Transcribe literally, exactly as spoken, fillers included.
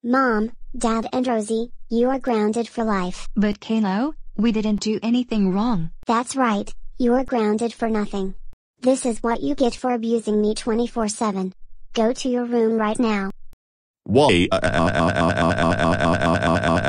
Mom, Dad and Rosie, you are grounded for life. But Kalo, we didn't do anything wrong. That's right, you are grounded for nothing. This is what you get for abusing me twenty-four seven. Go to your room right now. Why?